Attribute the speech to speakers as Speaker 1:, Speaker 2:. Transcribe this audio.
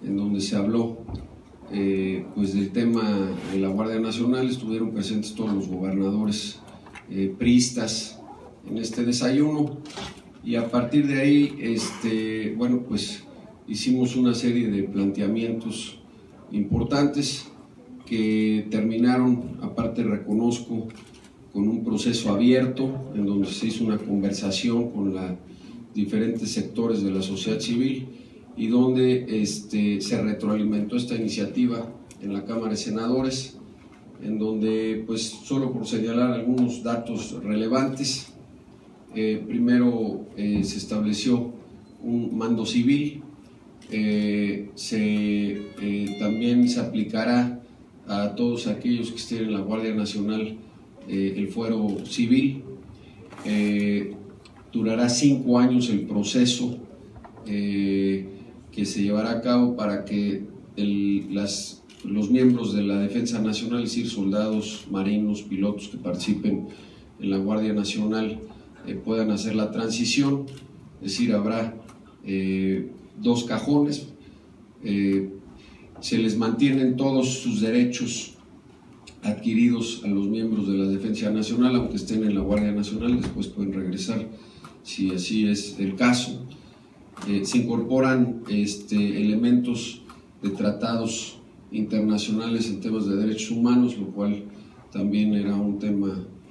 Speaker 1: en donde se habló pues del tema de la Guardia Nacional. Estuvieron presentes todos los gobernadores priistas en este desayuno, y a partir de ahí bueno, pues hicimos una serie de planteamientos importantes que terminaron, aparte reconozco, con un proceso abierto en donde se hizo una conversación con los diferentes sectores de la sociedad civil y donde se retroalimentó esta iniciativa en la Cámara de Senadores, en donde, pues, solo por señalar algunos datos relevantes, primero se estableció un mando civil, también se aplicará a todos aquellos que estén en la Guardia Nacional el fuero civil, durará 5 años el proceso que se llevará a cabo para que los miembros de la Defensa Nacional, es decir, soldados, marinos, pilotos que participen en la Guardia Nacional, puedan hacer la transición. Es decir, habrá 2 cajones, se les mantienen todos sus derechos adquiridos a los miembros de la Defensa Nacional, aunque estén en la Guardia Nacional, después pueden regresar si así es el caso. Se incorporan elementos de tratados internacionales en temas de derechos humanos, lo cual también era un tema